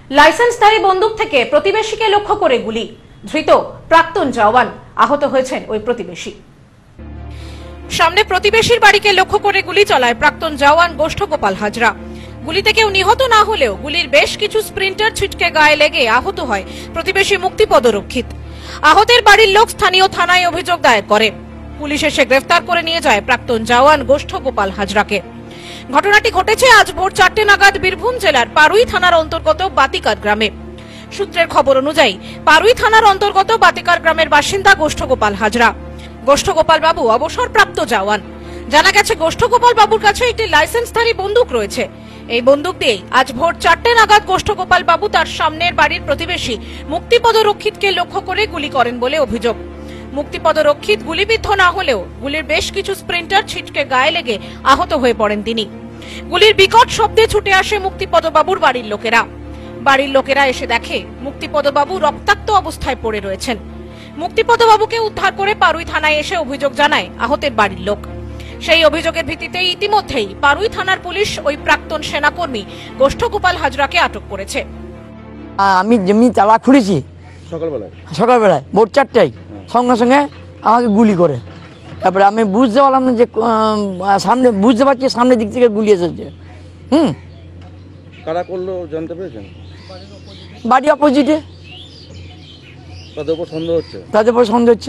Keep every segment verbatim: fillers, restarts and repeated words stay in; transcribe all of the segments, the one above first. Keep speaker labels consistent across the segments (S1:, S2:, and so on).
S1: লাইসেন্সধারী বন্দুক থেকে প্রতিবেশীকে লক্ষ্য করে গুলি, ধৃত প্রাক্তন জওয়ান, আহত হয়েছেন ওই প্রতিবেশী। সামনে প্রতিবেশীর বাড়িকে লক্ষ্য করে গুলি চালায় প্রাক্তন জওয়ান গোষ্ঠগোপাল হাজরা। গুলিতে কেউ নিহত না হলেও গুলির বেশ কিছু স্প্রিন্টার ছিটকে গায়ে লেগে আহত হয় প্রতিবেশী মুক্তিপদ রক্ষিত। আহতের বাড়ির লোক স্থানীয় থানায় অভিযোগ দায়ের করে। পুলিশ এসে গ্রেফতার করে নিয়ে যায় প্রাক্তন জওয়ান গোষ্ঠগোপাল হাজরাকে। ঘটনাটি ঘটেছে আজ ভোর চারটে নাগাদ বীরভূম জেলার পারুই থানার অন্তর্গত বাতিকার গ্রামে। সূত্রের খবর অনুযায়ী পারুই থানার অন্তর্গত বাতিকার গ্রামের বাসিন্দা গোষ্ঠগোপাল হাজরা। গোষ্ঠগোপাল বাবু অবসরপ্রাপ্ত জওয়ান। জানা গেছে গোষ্ঠগোপাল বাবুর কাছে একটি লাইসেন্সধারী বন্দুক রয়েছে। এই বন্দুক দিয়ে আজ ভোর চারটে নাগাদ গোষ্ঠগোপাল বাবু তার সামনের বাড়ির প্রতিবেশী মুক্তিপদ রক্ষিতকে লক্ষ্য করে গুলি করেন বলে অভিযোগ। মুক্তিপদ রক্ষিত গুলিবিদ্ধ না হলেও গুলির বেশ কিছু স্প্রিন্টার ছিটকে গায়ে লেগে আহত হয়ে পড়েন তিনি। গুলির বিকট শব্দে ছুটে আসে মুক্তিপদ বাবুর বাড়ির লোকেরা। বাড়ির লোকেরা এসে দেখে মুক্তিপদ বাবু রক্তাক্ত অবস্থায় পড়ে রয়েছেন। মুক্তিপদ বাবুকে উদ্ধার করে পারুই থানায় এসে অভিযোগ জানায় আহতের বাড়ির লোক। সেই অভিযোগের ভিত্তিতে ইতিমধ্যেই পারুই থানার পুলিশ ওই প্রাক্তন সেনাকর্মী গোষ্ঠগোপাল হাজরাকে আটক করেছে।
S2: আমি যেমনি তালা খুলেছি
S3: সকালবেলায়
S2: সকালবেলায় ভোর চারটায় সঙ্গে সঙ্গে আমাকে গুলি করে। তারপরে আমি বুঝতে পারলাম না যে সামনে বুঝতে পারছি সামনের দিক থেকে গুলি এসেছে। হুম
S3: কারা করলো জানতে পেরেছেন?
S2: বাড়ি অপোজিটে।
S3: তাদের উপর সন্দেহ হচ্ছে
S2: তাদের উপর সন্দেহ হচ্ছে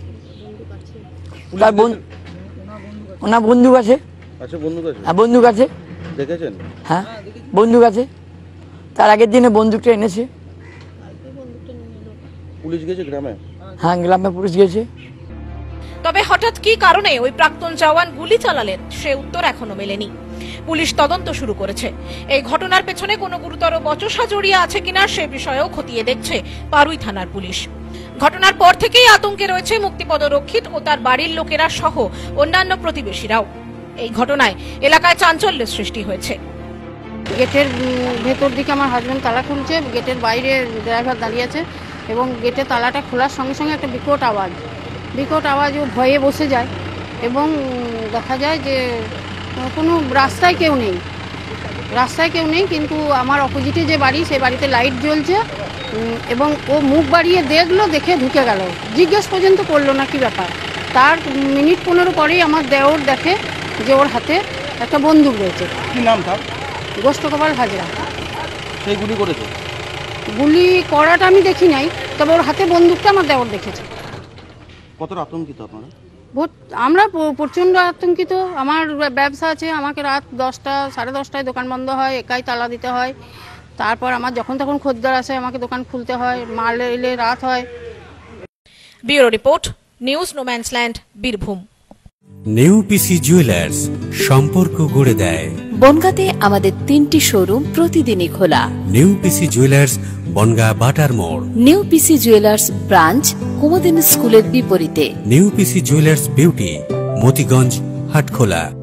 S2: তার ওনার বন্দুক আছে।
S3: আচ্ছা, বন্দুক আছে?
S2: হ্যাঁ, বন্দুক আছে।
S3: দেখেছেন?
S2: হ্যাঁ, বন্দুক আছে। তার আগের দিনে বন্দুকটা এনেছে।
S3: পুলিশ গেছে গ্রামে?
S2: হ্যাঁ, গ্রামে পুলিশ গেছে।
S1: তবে হঠাৎ কি কারণে ওই প্রাক্তন জওয়ান গুলি চালালেন সে উত্তর এখনো মেলেনি। পুলিশ তদন্ত শুরু করেছে। এই ঘটনার পেছনে কোনো গুরুতর বচসা জড়িয়ে আছে কিনা সে বিষয়েও খতিয়ে দেখছে পারুই থানার পুলিশ। ঘটনার পর থেকেই আতঙ্কে রয়েছে মুক্তিপদ রক্ষিত ও তার বাড়ির লোকেরা সহ অন্যান্য প্রতিবেশীরাও। এই ঘটনায় এলাকায় চাঞ্চল্যের সৃষ্টি হয়েছে।
S4: গেটের ভেতর দিকে আমার হাজবেন্ড তালা খুলছে, গেটের বাইরে ড্রাইভার দাঁড়িয়ে আছে এবং গেটের তালাটা খোলার সঙ্গে সঙ্গে একটা বিকট আওয়াজ বিকট আওয়াজ ও ভয়ে বসে যায় এবং দেখা যায় যে কোনো রাস্তায় কেউ নেই রাস্তায় কেউ নেই কিন্তু আমার অপোজিটে যে বাড়ি সেই বাড়িতে লাইট জ্বলছে এবং ও মুখ বাড়িয়ে দেখলো, দেখে ঢুকে গেল। জিজ্ঞেস পর্যন্ত করলো না কি ব্যাপার। তার মিনিট পনেরো পরেই আমার দেওর দেখে যে ওর হাতে একটা বন্দুক রয়েছে।
S3: কি নাম তার?
S4: গোষ্ঠগোপাল হাজরা।
S3: সেই গুলি করেছে?
S4: গুলি করাটা আমি দেখি নাই, তবে ওর হাতে বন্দুকটা আমার দেওর দেখেছে।
S3: কতটা আতঙ্কিত আপনারা?
S4: আমরা প্রচণ্ড আতঙ্কিত। আমার ব্যবসা আছে, আমাকে রাত দশটা সাড়ে দশটায় দোকান বন্ধ হয়, একাই তালা দিতে হয়। তারপর আমার যখন তখন খদ্দের আসে, আমাকে দোকান খুলতে হয়, মাল এলে রাত হয়।
S1: Bureau report, news no man's land, Birbhum.
S5: Neupisi jewellers, সম্পর্ক গড়ে দেয়।
S6: বনগাঁতে আমাদের তিনটি শোরুম প্রতিদিনই খোলা।
S5: নেউপিসি জুয়েলার্স, বনগাঁ বাটার মোড়।
S6: নেউপিসি জুয়েলার্স ব্রাঞ্চ কুমুদিনী স্কুলের বিপরীতে।
S5: Neupisi jewellers beauty, Motiganj, Hatkhola.